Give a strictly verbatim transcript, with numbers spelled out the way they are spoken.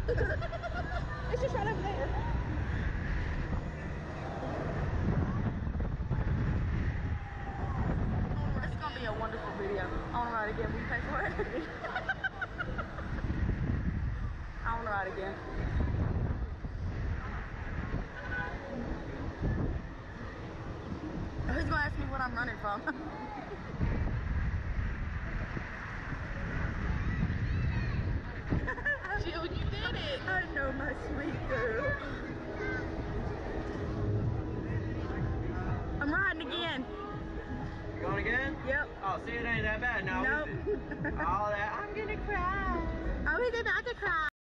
It's just right over there. It's gonna be a wonderful video. I wanna ride again. Will you pay for it? I wanna ride again. Who's gonna ask me what I'm running from? Jill, you did it. I know, my sweet girl. I'm riding again. You going again? Yep. Oh, see, it ain't that bad now, Nope. is it? All that, I'm gonna cry. Oh, he's about to cry.